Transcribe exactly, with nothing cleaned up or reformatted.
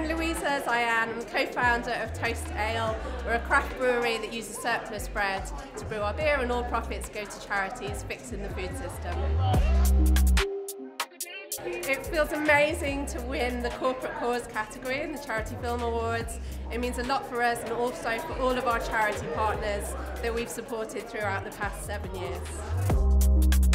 I'm Louisa Zayan. I'm the co-founder of Toast Ale. We're a craft brewery that uses surplus bread to brew our beer, and all profits go to charities fixing the food system. It feels amazing to win the Corporate Cause category in the Charity Film Awards. It means a lot for us and also for all of our charity partners that we've supported throughout the past seven years.